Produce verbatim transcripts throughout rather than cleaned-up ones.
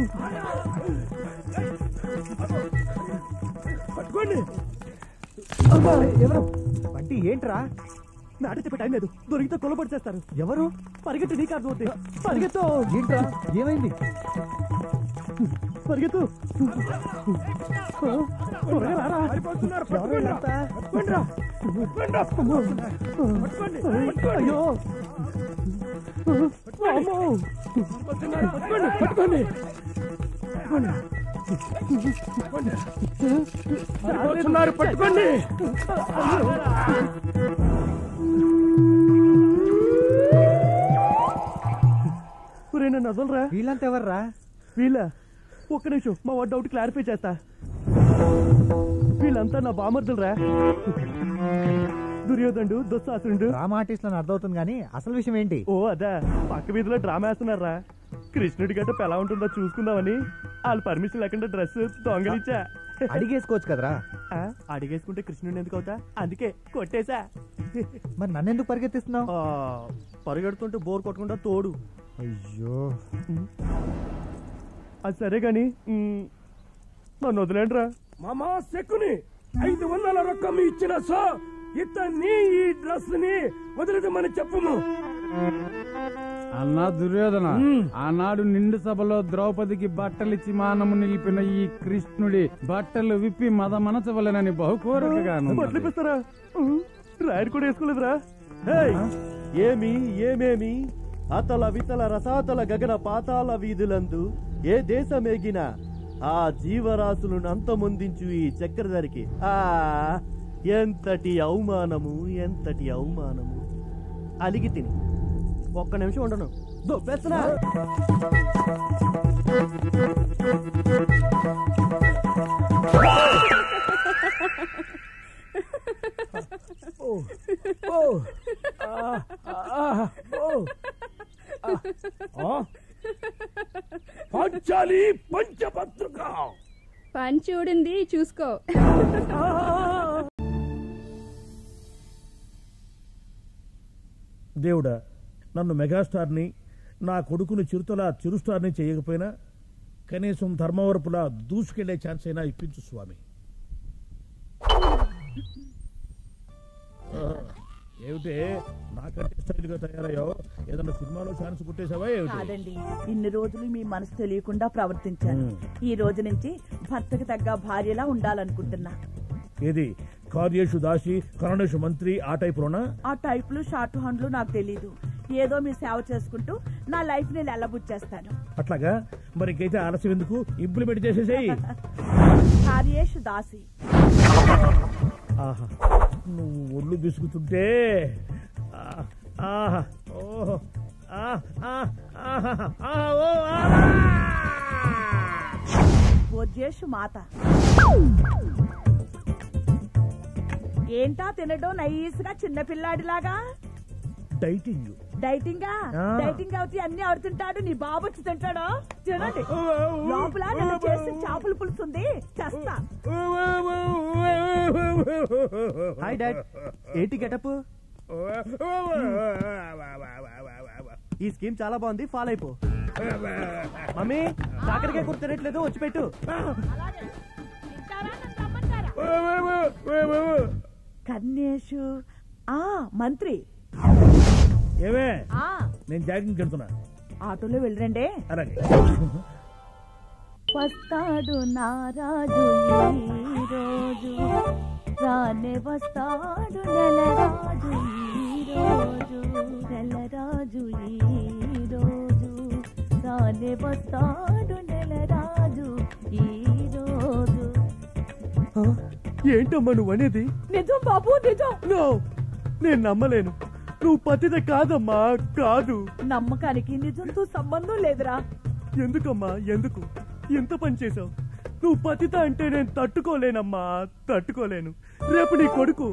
పట్టుకోండి. ఎవరు బంటి? ఏంట్రా? నాట చెప్పే టైం లేదు. దొరికితే కొలబడి చేస్తారు. ఎవరు? పరిగెత్తు, నీకు అర్థం అవుతుంది. పరిగెత్తు. ఏంట్రా ఏమైంది? పరిగెత్తు. అయ్యో పట్టుకోండి. పట్టుకోండి. నన్ను వదలరా. వీళ్ళంతా ఎవర్రా? వీళ్ళ ఒక్క నిమిషం మా వాడు డౌట్ క్లారిఫై చేస్తా. వీళ్ళంతా నా బామర్దులరా. దుర్యోధనుడు, దుశ్శాసనుడు. డ్రామా ఆర్టిస్ట్ అని అర్థమవుతుంది కానీ అసలు విషయం ఏంటి? ఓ అదా, పక్క వీధిలో డ్రామా వేస్తున్నారా. కృష్ణుడి గట్ట ఎలా ఉంటుందో చూసుకుందామని వాళ్ళు పర్మిషన్ లేకుండా డ్రెస్ దొంగలిచ్చా. అడిగేసుకోవచ్చు కదరా. అడిగేసుకుంటే కృష్ణుడిని ఎందుకు అవుతా, అందుకే కొట్టేశా. మరి నన్నెందుకు పరిగెత్తిస్తున్నావు? పరిగెడుతుంటే బోర్ కొట్టకుండా తోడు. అయ్యో అది సరే గాని నన్ను వదిలేండిరా. మామా సెక్కుని ఐదు వందల రొక్కం ఇచ్చిన సో ఇతన్ని ఈ డ్రెస్ ని వదిలేదమని చెప్పము. అన్నా దుర్యోధన, ఆనాడు నిండు సభలో ద్రౌపదికి బట్టలిచ్చి మానము నిలిపిన ఈ కృష్ణుడి బట్టలు విప్పి మద మనచవలెనని బహుకోరికగా బట్టలిపిస్తారా? రాయడు కూడా వేసుకోలేదురా. ఏమి ఏమేమి అతల వితల రసాతల గగన పాతాల వీధులందు ఏ దేశమేగినా ఆ జీవరాశులను అంతమొందించు ఈ చక్రధరికి ఆ ఎంతటి అవమానము, ఎంతటి అవమానము. అలిగి తిని ఒక్క నిమిషం ఉండను. దొబ్బెత్తనా? పంచాలి పంచపత్రిక పంచూడింది చూసుకో. దేవుడా, నన్ను మెగాస్టార్ని, నా కొడుకుని చిరుతలా చిరుస్టార్ని చేయకపోయినా కనీసం ధర్మవరపులా దూసుకెళ్లే ఛాన్స్ అయినా ఇప్పించు స్వామి. ఏమిటే నాకంటే స్టైల్ గా తయారయ్యావు? ఏదన్నా సినిమాలో ఛాన్స్ కొట్టేసావా? కాదండి, ఇన్ని రోజులు మీ మనసు తెలియకుండా ప్రవర్తించాను. ఈ రోజు నుంచి భర్తకు తగ్గ భార్యలా ఉండాలనుకుంటున్నా. ఏది కార్యేషు దాసి కరణేషు మంత్రి ఆ టైప్ లోనా? ఆ టైప్ లో షార్ట్ హ్యాండ్లు నాకు తెలీదు. ఏదో మీ సేవ చేసుకుంటూ నా లైఫ్ ని ఎల్లబుచ్చేస్తాను. అట్లాగా? మరి ఇంకైతే ఆలస్యం ఎందుకు, ఇంప్లిమెంట్ చేసేసేయి. కార్యేషు దాసి. ఆహా, నువ్వు ఒళ్ళు బిసుకుతుంటే బొజ్జేషు మాత. ఏంటా తినడం నైస్ గా చిన్నపిల్లాడిలాగా? డైటింగ్. డైటింగా? డైటింగ్ అవుతే అన్ని ఆడుతుంటాడు. నీ బాబు వచ్చి తింటాడా? తినండి. లోపల నేను చేసి చేపల పులుసుంది, చేస్తా. హాయ్ డాడ్, ఏంటి గెటప్? ఈ స్కీమ్ చాలా బాగుంది, ఫాలో అయిపో. మమ్మీ కాకరకాయ కూర తినట్లేదు, వచ్చి పెట్టు. కన్యేషు ఆ మంత్రి. ఏమే, ఆ నేను జాగింగ్ వెళ్తున్నా. ఆటోలో వెళ్ళరండి. అలాగే. వస్తాడు నారాజు ఈ రోజు, రానే వస్తాడు నెలరాజు ఈ రోజు, నెలరాజు ఈ రోజు, రానే వస్తాడు నెలరాజు ఈ రోజు. ఏంటమ్మా నువ్వు అనేది? నిజం బాబు, నిజం. నో, నేను నమ్మలేను. నువ్వు పతిత కాదమ్మా, కాదు. నమ్మకానికి నిజంతో సంబంధం లేదురా. ఎందుకమ్మా, ఎందుకు ఎంత పని చేసావు? నువ్వు పతిత అంటే నేను తట్టుకోలేనమ్మా, తట్టుకోలేను. రేపు నీ కొడుకు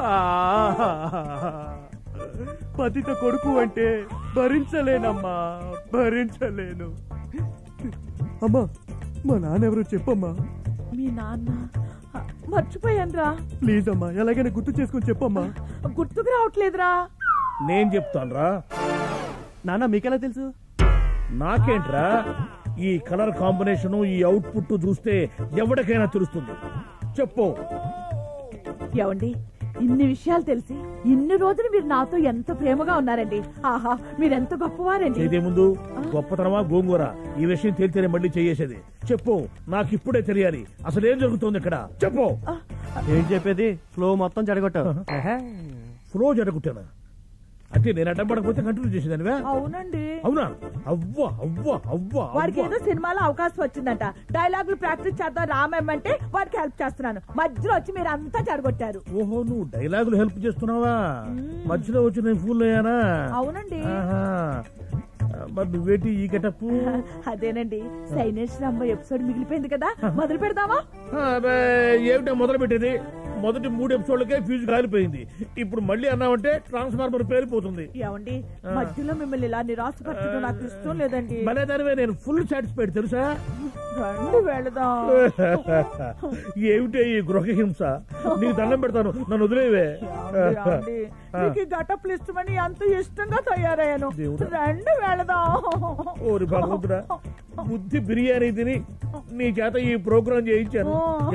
పతిత కొడుకు అంటే భరించలేనమ్మా, భరించలేను. అమ్మా, మా నాన్నెవరో చెప్పమ్మా. మీ నాన్న మర్చిపోయానురా. ప్లీజ్ అమ్మా, ఎలాగైనా గుర్తు చేసుకుని చెప్పమ్మా. గుర్తుకు రావట్లేదురా. నేను చెప్తాను రా. నాన్న మీకెలా తెలుసు? నాకేంట్రా, ఈ కలర్ కాంబినేషన్ ఈ అవుట్పుట్ చూస్తే ఎవరికైనా తెలుస్తుంది. చెప్పు. ఏమండి, ఇన్ని విషయాలు తెలిసి ఇన్ని రోజులు మీరు నాతో ఎంత ప్రేమగా ఉన్నారండి. ఆహా, మీరెంత గొప్పవారండి. ఇదే ముందు గొప్పతనమా గోంగూర, ఈ విషయం తేలితేనే మళ్ళీ చేసేది. చెప్పు, నాకు ఇప్పుడే తెలియాలి. అసలు ఏం జరుగుతుంది ఇక్కడ? చెప్పు. ఏం చెప్పేది? ఫ్లో మొత్తం జడగొట్టావు. ఫ్లో జరుగుతానా? అంటే నేను అడ్డం పడకపోతే కంటిన్యూ చేసేదానివా? అవునండి. అవునా? అవ్వ అవ్వ అవ్వ వాడికి ఏదో సినిమాలో అవకాశం వచ్చిందంట, డైలాగులు ప్రాక్టీస్ చేద్దాం రామేమంటే వాడికి హెల్ప్ చేస్తున్నాను. మధ్యలో వచ్చి మీరు అంతా చెడగొట్టారు. ఓహో, నువ్వు డైలాగులు హెల్ప్ చేస్తున్నావా? మధ్యలో వచ్చి నేను ఫూల్ అయ్యానా? అవునండి. మరి నువ్వేటి ఈ గెటప్? అదేనండి, సైనేశ్వరమ్మ ఎపిసోడ్ మిగిలిపోయింది కదా, మొదలు పెడదామా? ఏమిటో మొదలు పెట్టేది? మొదటి మూడు ఎపిసోడ్లకే ఫ్యూజ్ కాలిపోయింది. ఇప్పుడు మళ్ళీ అన్నావంటే ట్రాన్స్ఫార్మర్ పేలిపోతుంది. ఏమండి, మధ్యలో మిమ్మల్ని ఇలా నిరాశపరచడం నాకు ఇష్టం లేదండి. భలేదానివే, నేను ఫుల్ సాటిస్ఫైడ్ తెలుసా. రండి వెళదాం. ఏమిటే ఈ గృహహింస? నీకు దండం పెడతాను, నన్ను వదిలేవే. మీకు గటప్లు ఇష్టమని అంత ఇష్టంగా తయారయ్యాను. రండి వెళదాం. ఓరి భగవంతుడా, బుద్ధి బిర్యానీ తిని నీ చేత ఈ ప్రోగ్రాం చేయించాను.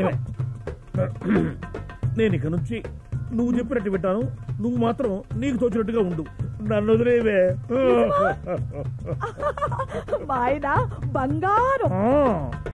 నేను ఇక నుంచి నువ్వు చెప్పినట్టు వింటాను. నువ్వు మాత్రం నీకు తోచినట్టుగా ఉండు. నన్ను వదిలేవే. మా ఆయన బంగారం.